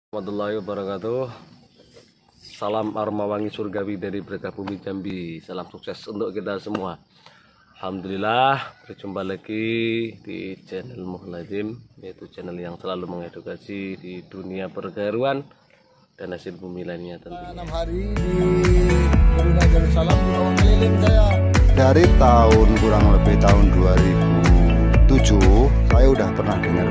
Warahmatullahi wabarakatuh. Salam aroma wangi surgawi dari Berkah Bumi Jambi. Salam sukses untuk kita semua. Alhamdulillah, berjumpa lagi di channel Muhlazim, yaitu channel yang selalu mengedukasi di dunia pergaruan dan hasil bumi lainnya tentunya. 6 hari di Marina Darussalam keliling saya. Dari tahun kurang lebih tahun 2007 saya udah pernah dengar.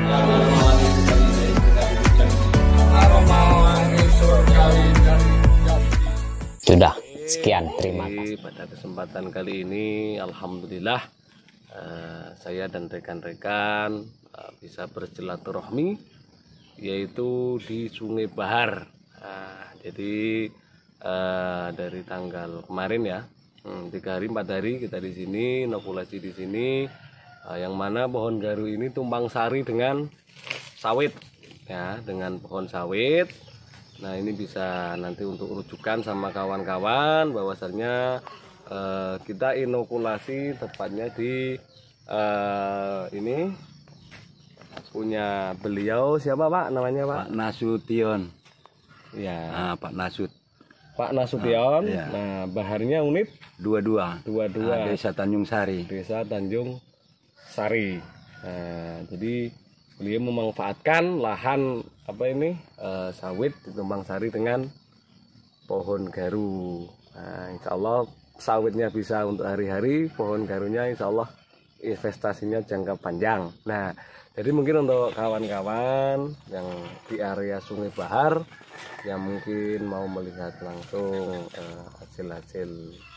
Sudah, sekian, terima kasih. Pada kesempatan kali ini, alhamdulillah saya dan rekan-rekan bisa bersilaturahmi, yaitu di Sungai Bahar. Jadi dari tanggal kemarin ya, 3 hari 4 hari kita di sini, inokulasi di sini, yang mana pohon garu ini tumpang sari dengan sawit, ya, dengan pohon sawit. Nah, ini bisa nanti untuk rujukan sama kawan-kawan bahwasannya kita inokulasi tepatnya di ini punya beliau, siapa Pak namanya Pak? Pak Nasution. Ya, Pak Nasut. Pak Nasution. Ya. Nah, baharnya unit 22. Desa Tanjung Sari. Desa Tanjung Sari. Nah, jadi beliau memanfaatkan lahan sawit di Tumpang Sari dengan pohon garu. Nah, insya Allah sawitnya bisa untuk hari-hari, pohon garunya insya Allah investasinya jangka panjang. Nah, jadi mungkin untuk kawan-kawan yang di area Sungai Bahar yang mungkin mau melihat langsung hasil-hasil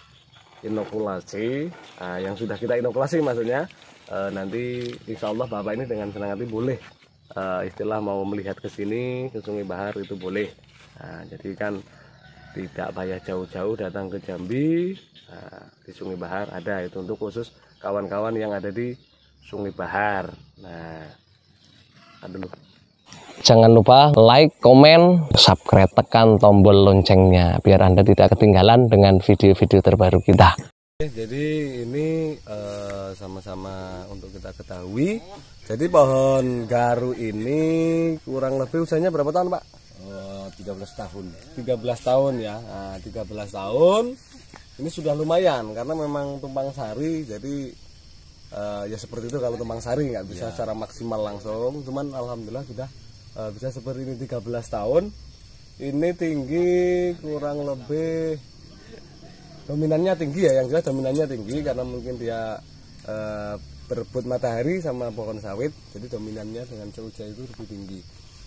inokulasi, yang sudah kita inokulasi maksudnya, nanti insya Allah Bapak ini dengan senang hati boleh istilah mau melihat ke sini ke Sungai Bahar itu boleh. Jadi kan tidak payah jauh-jauh datang ke Jambi, di Sungai Bahar ada itu untuk khusus kawan-kawan yang ada di Sungai Bahar. Nah, aduh. Jangan lupa like, komen, subscribe, tekan tombol loncengnya biar Anda tidak ketinggalan dengan video-video terbaru kita. Jadi ini sama-sama untuk kita ketahui. Jadi pohon garu ini kurang lebih usianya berapa tahun Pak? 13 tahun. 13 tahun ya. Nah, 13 tahun. Ini sudah lumayan karena memang tumpang sari. Jadi ya seperti itu kalau tumpang sari nggak bisa secara maksimal langsung. Cuman alhamdulillah sudah bisa seperti ini 13 tahun. Ini tinggi kurang lebih dominannya tinggi ya, yang jelas dominannya tinggi karena mungkin dia berebut matahari sama pohon sawit, jadi dominannya dengan cauca itu lebih tinggi.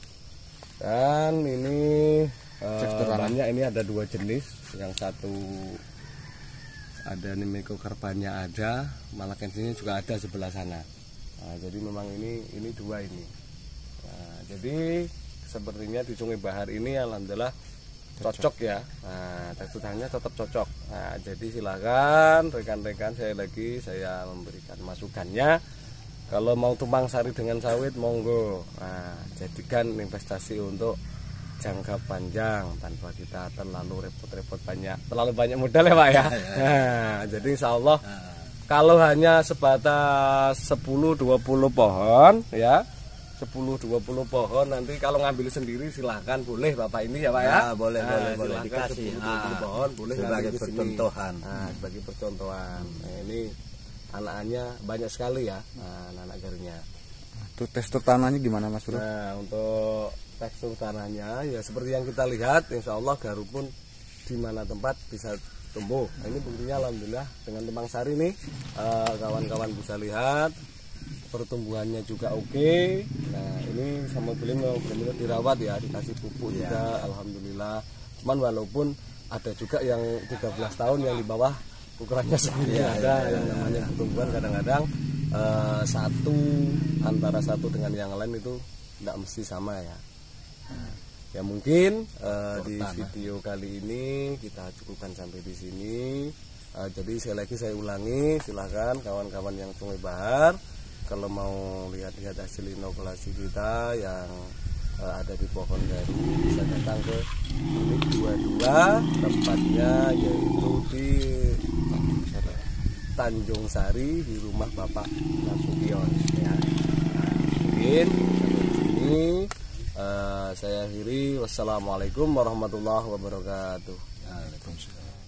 Dan ini banyak, ini ada 2 jenis, yang satu ada Nemecocarpanya ada, Malakensinya juga ada sebelah sana. Nah, jadi memang ini 2 ini. Nah, jadi sepertinya di Sungai Bahar ini alhamdulillah cocok ya. Nah, teksturnya tetap cocok. Nah, jadi silakan rekan-rekan saya memberikan masukannya. Kalau mau tumpang sari dengan sawit monggo. Nah, jadikan investasi untuk jangka panjang tanpa kita terlalu repot-repot terlalu banyak modal ya Pak ya. Nah, jadi insya Allah kalau hanya sebatas 10-20 pohon ya, 10-20 pohon nanti kalau ngambil sendiri silahkan boleh Bapak ini ya Pak ya. Boleh dikasih 10-20 pohon boleh sebagai percontohan. Sebagai percontohan. Nah, ini anaknya banyak sekali ya, anak garunya. Itu tekstur tanahnya gimana Mas Bro? Nah, untuk tekstur tanahnya ya seperti yang kita lihat, insya Allah garu pun di mana tempat bisa tumbuh. Nah, ini buktinya alhamdulillah dengan tumpang sari nih, kawan-kawan bisa lihat pertumbuhannya juga oke. Nah, ini sama beliau benar-benar dirawat ya, dikasih pupuk juga alhamdulillah. Cuman walaupun ada juga yang 13 tahun yang di bawah ukurannya segini ada yang namanya pertumbuhan kadang-kadang antara satu dengan yang lain itu tidak mesti sama ya. Ya mungkin di video kali ini kita cukupkan sampai di sini. Jadi sekali lagi saya ulangi, silahkan kawan-kawan yang Sungai Bahar kalau mau lihat-lihat hasil inokulasi kita yang ada di pohon garu bisa datang ke unit 22, tempatnya yaitu di Tanjung Sari di rumah Bapak Nasution ya. Nah, mungkin sampai di sini Saya akhiri, wassalamualaikum warahmatullahi wabarakatuh. Waalaikumsalam.